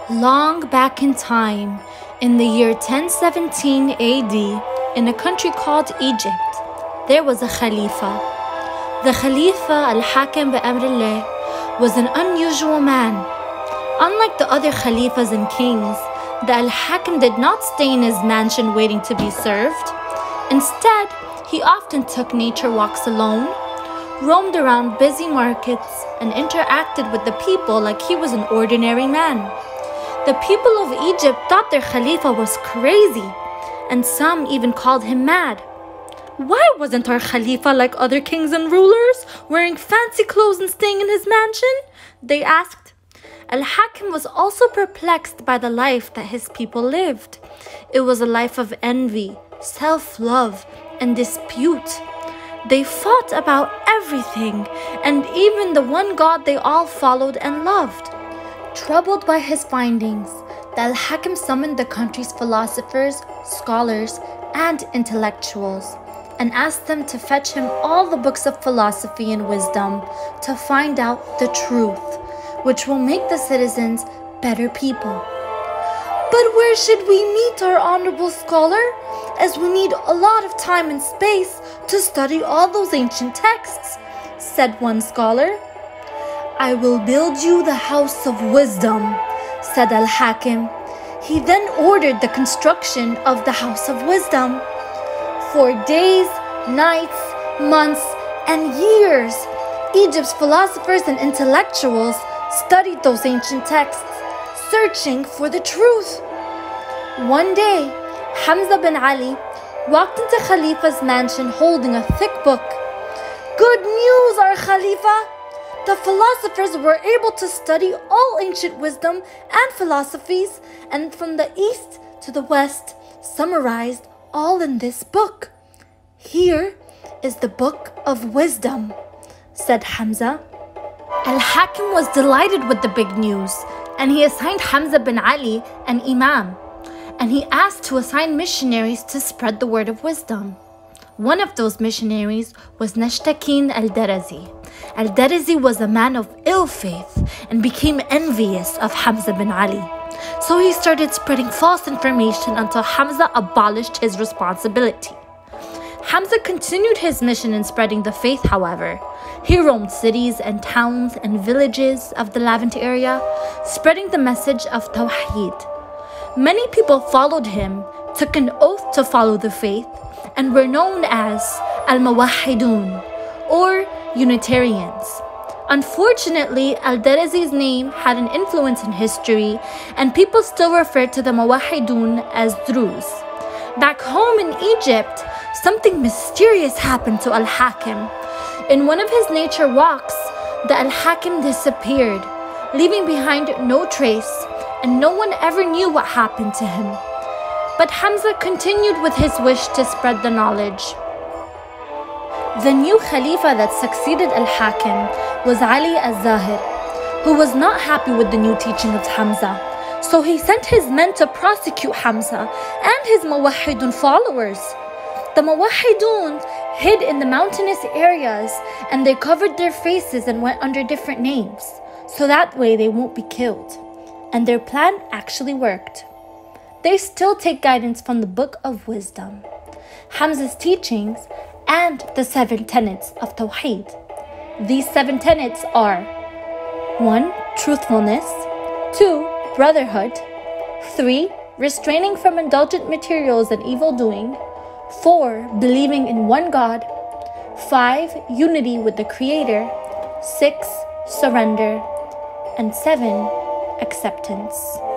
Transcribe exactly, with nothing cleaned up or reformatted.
Long back in time, in the year ten seventeen A D, in a country called Egypt, there was a Khalifa. The Khalifa Al-Hakim bi-Amrillah was an unusual man. Unlike the other Khalifas and kings, the Al-Hakim did not stay in his mansion waiting to be served. Instead, he often took nature walks alone, roamed around busy markets, and interacted with the people like he was an ordinary man. The people of Egypt thought their Khalifa was crazy, and some even called him mad. Why wasn't our Khalifa like other kings and rulers, wearing fancy clothes and staying in his mansion? They asked. Al-Hakim was also perplexed by the life that his people lived. It was a life of envy, self-love, and dispute. They fought about everything, and even the one God they all followed and loved. Troubled by his findings, the Al-Hakim summoned the country's philosophers, scholars, and intellectuals, and asked them to fetch him all the books of philosophy and wisdom to find out the truth, which will make the citizens better people. But where should we meet our honorable scholar, as we need a lot of time and space to study all those ancient texts, said one scholar. I will build you the house of wisdom, said Al-Hakim. He then ordered the construction of the house of wisdom. For days, nights, months, and years, Egypt's philosophers and intellectuals studied those ancient texts, searching for the truth. One day, Hamza bin Ali walked into Khalifa's mansion holding a thick book. Good news, our Khalifa! The philosophers were able to study all ancient wisdom and philosophies, and from the east to the west, summarized all in this book. Here is the book of wisdom, said Hamza. Al-Hakim was delighted with the big news, and he assigned Hamza bin Ali an imam, and he asked to assign missionaries to spread the word of wisdom. One of those missionaries was Nashtakin al-Darazi. Al-Darazi was a man of ill faith and became envious of Hamza bin Ali. So he started spreading false information until Hamza abolished his responsibility. Hamza continued his mission in spreading the faith, however. He roamed cities and towns and villages of the Levant area, spreading the message of Tawheed. Many people followed him, took an oath to follow the faith, and were known as Al-Muwahhidun, or Unitarians. Unfortunately, Al-Darazi's name had an influence in history, and people still refer to the Muwahhidun as Druze. Back home in Egypt, something mysterious happened to Al-Hakim. In one of his nature walks, the Al-Hakim disappeared, leaving behind no trace, and no one ever knew what happened to him. But Hamza continued with his wish to spread the knowledge. The new Khalifa that succeeded Al-Hakim was Ali al-Zahir, who was not happy with the new teaching of Hamza. So he sent his men to prosecute Hamza and his Muwahhidun followers. The Muwahhidun hid in the mountainous areas, and they covered their faces and went under different names, so that way they won't be killed. And their plan actually worked. They still take guidance from the Book of Wisdom, Hamza's teachings, and the seven tenets of Tawheed. These seven tenets are one. Truthfulness, two. Brotherhood, three. Restraining from indulgent materials and evil doing, four. Believing in one God, five. Unity with the Creator, six. Surrender, and seven. Acceptance.